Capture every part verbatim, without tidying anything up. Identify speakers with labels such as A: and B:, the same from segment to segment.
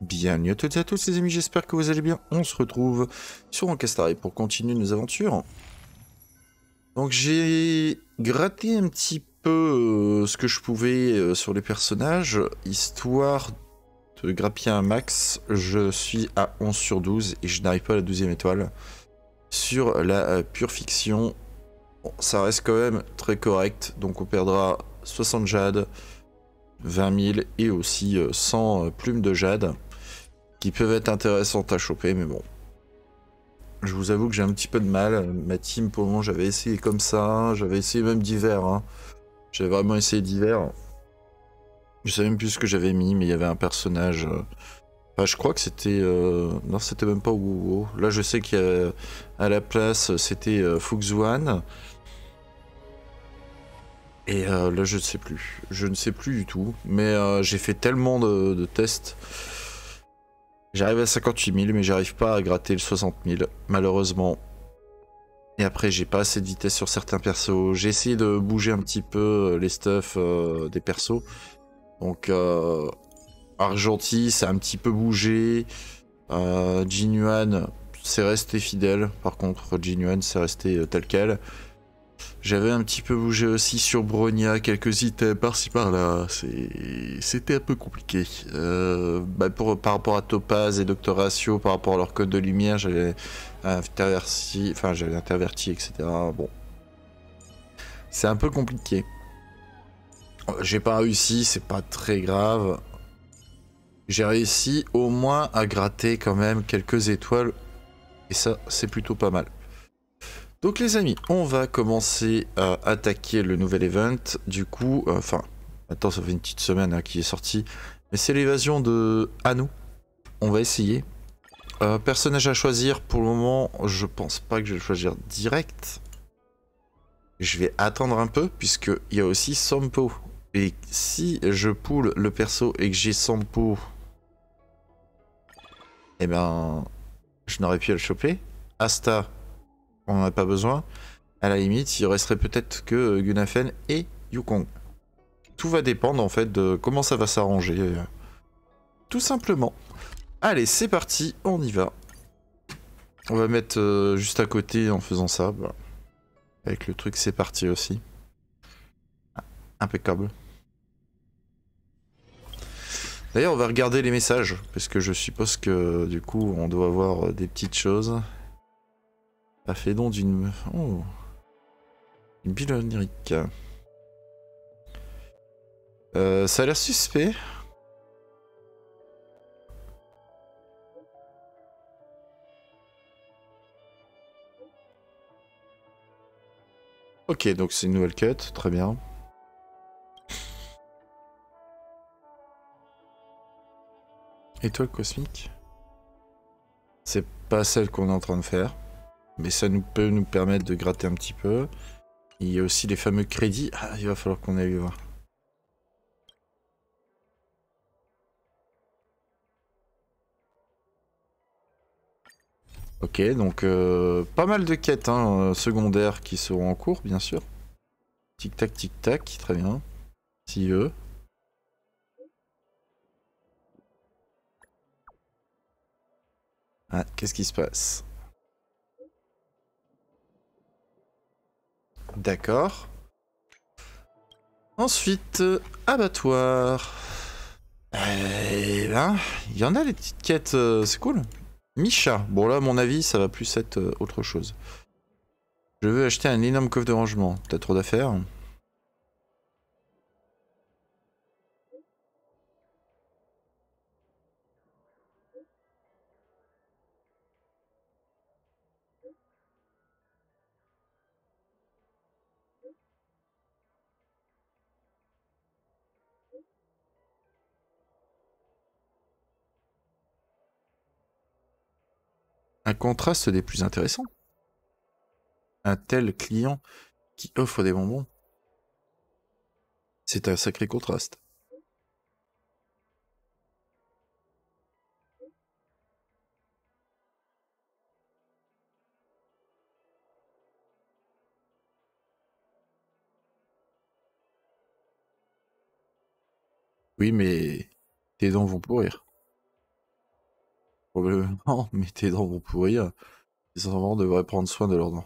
A: Bienvenue à toutes et à tous les amis, j'espère que vous allez bien. On se retrouve sur Ancestral pour continuer nos aventures. Donc j'ai gratté un petit peu euh, ce que je pouvais euh, sur les personnages, histoire de grappiller un max. Je suis à onze sur douze et je n'arrive pas à la douzième étoile. Sur la euh, pure fiction, bon, ça reste quand même très correct, donc on perdra soixante jade, vingt mille et aussi euh, cent euh, plumes de jade, qui peuvent être intéressantes à choper, mais bon. Je vous avoue que j'ai un petit peu de mal. Ma team, pour le moment, j'avais essayé comme ça. J'avais essayé même d'hiver. Hein. J'avais vraiment essayé d'hiver. Je sais même plus ce que j'avais mis, mais il y avait un personnage. Euh... Enfin, je crois que c'était. Euh... Non, c'était même pas Wuwo. Là, je sais qu'il y a à la place, c'était euh, Fuxuan. Et euh, là, je ne sais plus. Je ne sais plus du tout. Mais euh, j'ai fait tellement de, de tests. J'arrive à cinquante-huit mille, mais j'arrive pas à gratter le soixante mille, malheureusement. Et après, j'ai pas assez de vitesse sur certains persos. J'ai essayé de bouger un petit peu les stuffs euh, des persos. Donc, euh, Argenti, ça a un petit peu bougé. Euh, Jinyuan, c'est resté fidèle. Par contre, Jinyuan, c'est resté euh, tel quel. J'avais un petit peu bougé aussi sur Bronya, quelques items par-ci par-là. C'était un peu compliqué. Euh, bah pour, par rapport à Topaz et Docteur Ratio, par rapport à leur code de lumière, j'avais interverti, enfin j'avais interverti, et cetera. Bon, c'est un peu compliqué. J'ai pas réussi, c'est pas très grave. J'ai réussi au moins à gratter quand même quelques étoiles. Et ça, c'est plutôt pas mal. Donc les amis, on va commencer à attaquer le nouvel event. Du coup, euh, enfin, attends, ça fait une petite semaine hein, qui est sorti. Mais c'est l'évasion de Anu. On va essayer. Euh, personnage à choisir, pour le moment, je pense pas que je vais le choisir direct. Je vais attendre un peu, puisqu'il y a aussi Sampo. Et si je pull le perso et que j'ai Sampo, eh ben, je n'aurais pu à le choper. Asta, on n'en a pas besoin. À la limite, il resterait peut-être que Gunafen et Yukong. Tout va dépendre en fait de comment ça va s'arranger. Euh, tout simplement. Allez, c'est parti, on y va. On va mettre euh, juste à côté en faisant ça. Voilà. Avec le truc, c'est parti aussi. Ah, impeccable. D'ailleurs, on va regarder les messages, parce que je suppose que du coup, on doit avoir des petites choses. Ça fait donc d'une... Oh. Une bulle onirique. Euh, ça a l'air suspect. Ok, donc c'est une nouvelle cut, très bien. Étoile cosmique. C'est pas celle qu'on est en train de faire. Mais ça nous peut nous permettre de gratter un petit peu. Il y a aussi les fameux crédits. Ah, il va falloir qu'on aille voir. Ok, donc euh, pas mal de quêtes hein, secondaires qui seront en cours, bien sûr. Tic tac, tic tac, très bien. Si veut. Ah, qu'est-ce qui se passe? D'accord. Ensuite, euh, abattoir. Eh ben, il y en a les petites quêtes, euh, c'est cool. Misha. Bon là, à mon avis, ça va plus être euh, autre chose. Je veux acheter un énorme coffre de rangement. T'as trop d'affaires? Un contraste des plus intéressants. Un tel client qui offre des bonbons. C'est un sacré contraste. Oui, mais tes dents vont pourrir. Probablement, mais tes dents vont pourrir. Les enfants devraient prendre soin de leurs dents.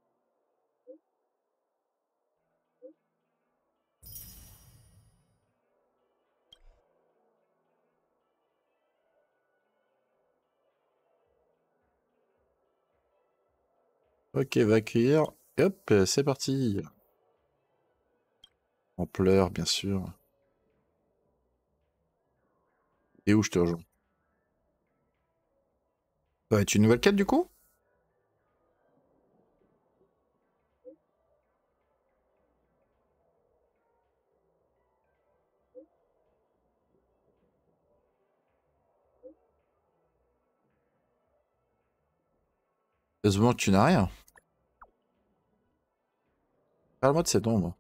A: Ok, va accueillir. Et hop, c'est parti. En pleurs, bien sûr. Et où je te rejoins? Ça va être une nouvelle quête du coup? Heureusement que tu n'as rien. Parle-moi de cette ombre.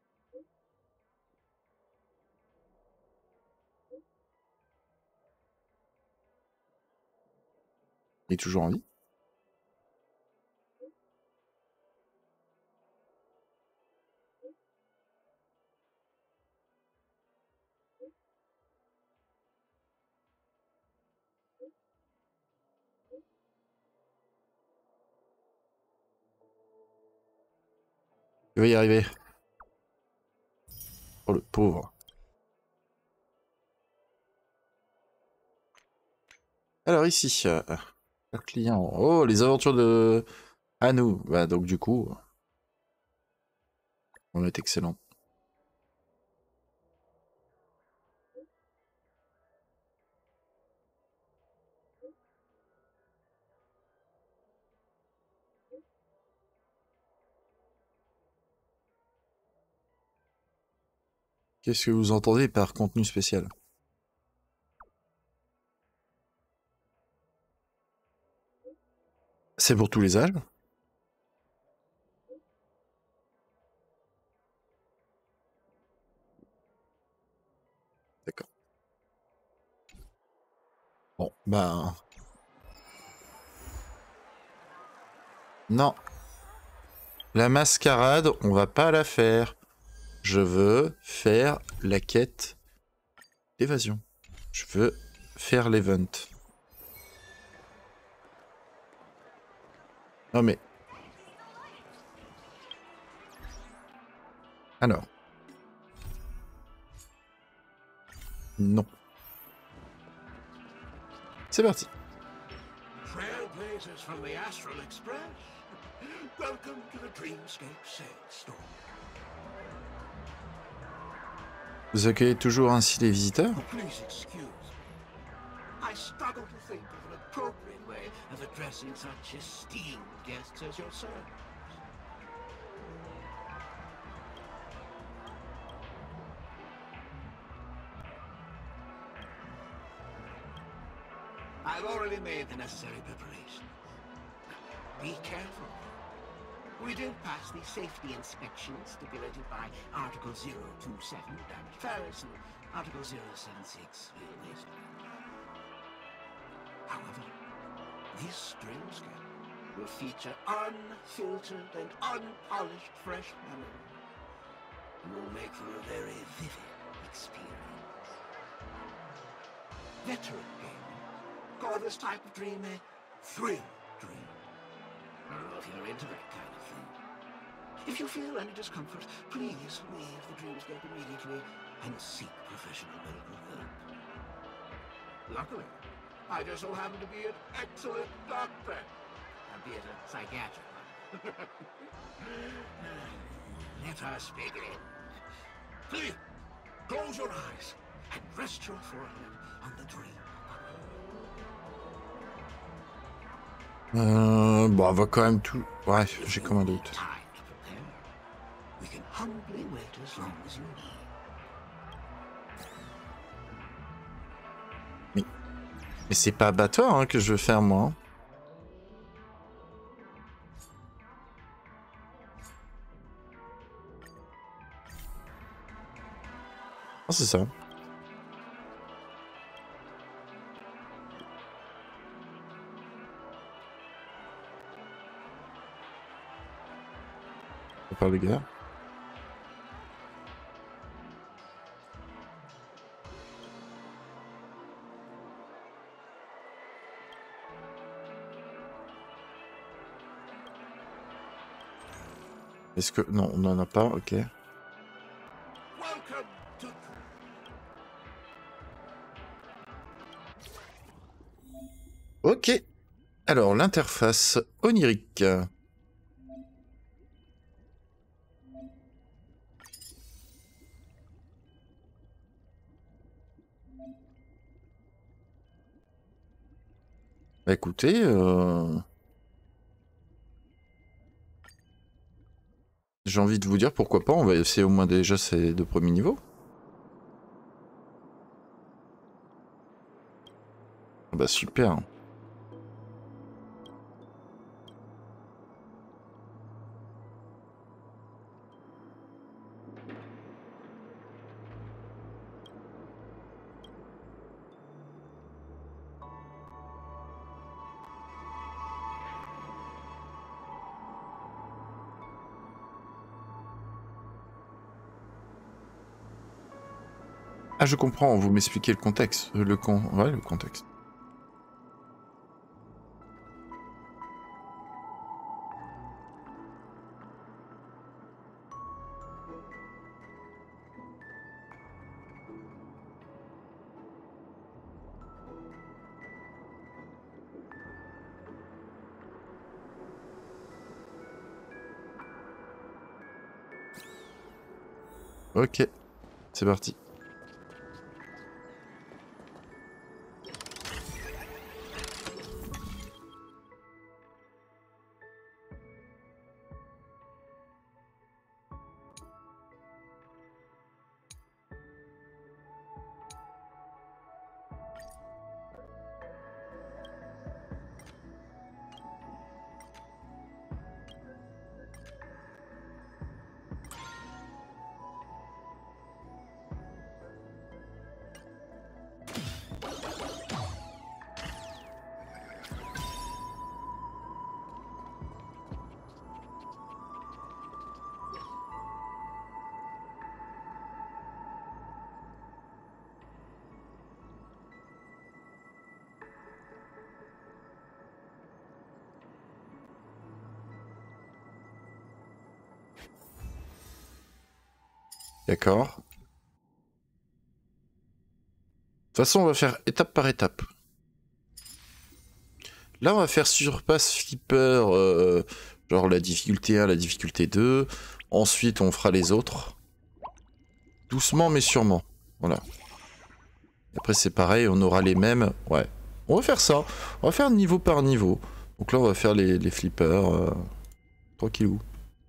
A: Il est toujours en vie? Il va y arriver. Oh le pauvre. Alors ici, euh, le client. Oh, les aventures de Hanou. Bah donc du coup, on est excellent. Qu'est-ce que vous entendez par contenu spécial? C'est pour tous les âges? D'accord. Bon, ben... Non. La mascarade, on va pas la faire. Je veux faire la quête d'évasion. Je veux faire l'event. Non mais... Alors. Non. C'est parti.
B: Trailblazers from the Astral Express. Welcome to the Dreamscape Sandstorm.
A: Vous accueillez toujours ainsi les visiteurs?
B: Please excuse me. I struggle to think of an appropriate way of addressing such esteemed guests as yourselves. I've already made the necessary preparations. Be careful. We did pass the safety inspection stipulated by Article zero two seven, Damage Paris, and Article zero seven six, Real Wasteland. However, this dreamscape will feature unfiltered and unpolished fresh memory. It will make for a very vivid experience. Veteran gamers call this type of dream a thrill dream. I don't know if you're into that kind of thing. If you feel any discomfort, please leave the dreamscape immediately and seek professional medical help. Luckily, I just so happen to be an excellent doctor, albeit a psychiatric one. Let us begin. Please, close your eyes and rest your forehead on the dream.
A: Euh, bon, on va quand même tout... Ouais, j'ai comme un doute. Mais, mais c'est pas abattoir hein, que je veux faire moi. Ah, c'est ça. On parle de guerre. Est-ce que... Non, on n'en a pas, ok.
B: Welcome to...
A: Ok. Alors, l'interface onirique. Bah écoutez... Euh... J'ai envie de vous dire pourquoi pas, on va essayer au moins déjà ces deux premiers niveaux. Bah super. Ah je comprends, vous m'expliquez le contexte. Le con... Ouais, le contexte. Ok, c'est parti. D'accord. De toute façon, on va faire étape par étape. Là, on va faire surpasse flipper, euh, genre la difficulté un, la difficulté deux. Ensuite, on fera les autres. Doucement, mais sûrement. Voilà. Après, c'est pareil, on aura les mêmes. Ouais. On va faire ça. On va faire niveau par niveau. Donc là, on va faire les, les flippers. Euh, tranquillou.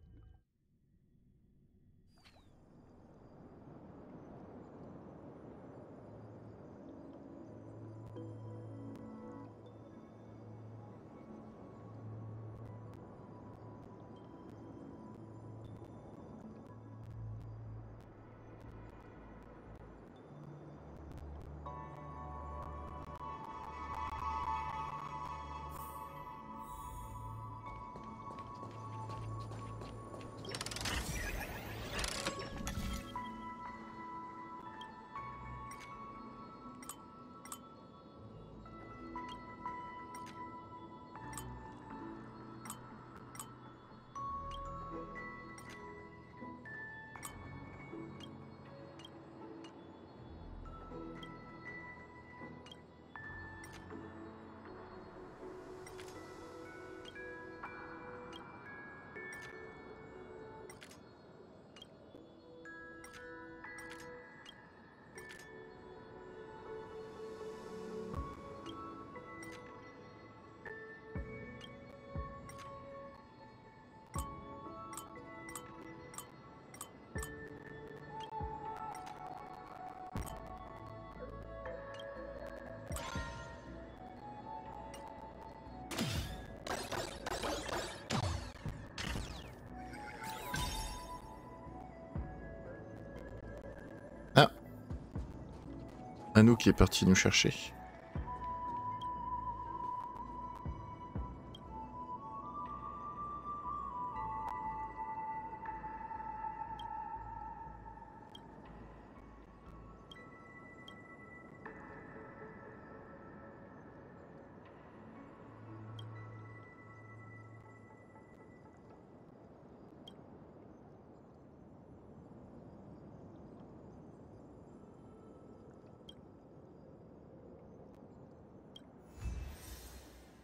A: Ah. Anou qui est parti nous chercher.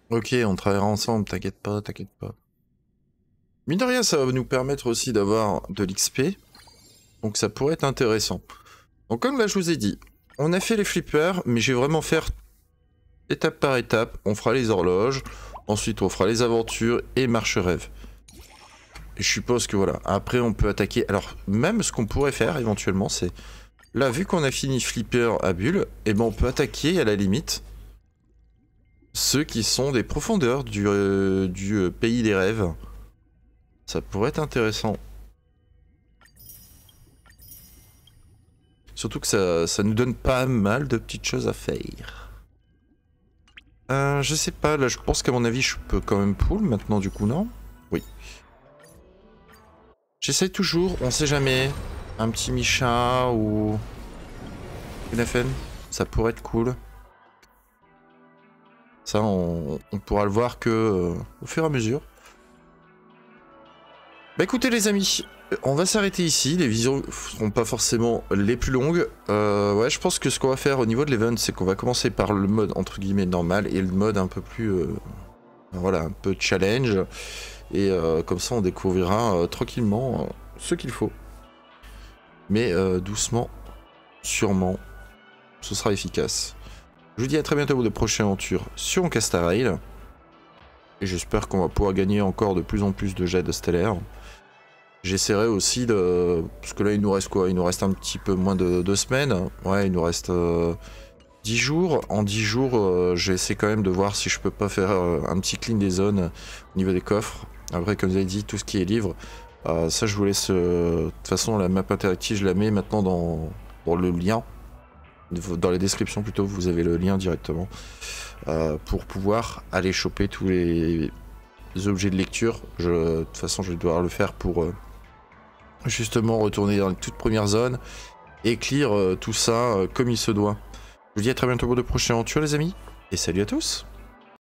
A: Ok, on travaillera ensemble, t'inquiète pas, t'inquiète pas. Mine de rien, ça va nous permettre aussi d'avoir de l'X P. Donc ça pourrait être intéressant. Donc comme là je vous ai dit, on a fait les flippers, mais je vais vraiment faire étape par étape. On fera les horloges, ensuite on fera les aventures et marche-rêve. Et je suppose que voilà, après on peut attaquer. Alors même ce qu'on pourrait faire éventuellement, c'est... Là, vu qu'on a fini flipper à bulle, et ben on peut attaquer à la limite ceux qui sont des profondeurs du, euh, du euh, pays des rêves. Ça pourrait être intéressant. Surtout que ça, ça nous donne pas mal de petites choses à faire. Euh, je sais pas, là je pense qu'à mon avis je peux quand même pull maintenant du coup, non? Oui. J'essaye toujours, on sait jamais, un petit Micha ou... Knafen, ça pourrait être cool. Ça on, on pourra le voir que euh, au fur et à mesure. Bah écoutez les amis, on va s'arrêter ici, les visions seront pas forcément les plus longues. Euh, ouais, je pense que ce qu'on va faire au niveau de l'event, c'est qu'on va commencer par le mode entre guillemets normal et le mode un peu plus... Euh, voilà, un peu challenge. Et euh, comme ça on découvrira euh, tranquillement euh, ce qu'il faut. Mais euh, doucement, sûrement, ce sera efficace. Je vous dis à très bientôt pour de prochaines aventures sur Castarail. Et j'espère qu'on va pouvoir gagner encore de plus en plus de jets de stellaire. J'essaierai aussi de... Parce que là, il nous reste quoi? Il nous reste un petit peu moins de deux semaines. Ouais, il nous reste euh, dix jours. En dix jours, euh, je vais essayer quand même de voir si je peux pas faire euh, un petit clean des zones au niveau des coffres. Après, comme vous avez dit, tout ce qui est livre, euh, ça, je vous laisse... Euh, de toute façon, la map interactive, je la mets maintenant dans, dans le lien. Dans la description, plutôt, vous avez le lien directement. Euh, pour pouvoir aller choper tous les, les objets de lecture. Je, de toute façon, je vais devoir le faire pour... Euh, justement retourner dans les toutes premières zones et clear euh, tout ça euh, comme il se doit. Je vous dis à très bientôt pour de prochaines aventures les amis, et salut à tous.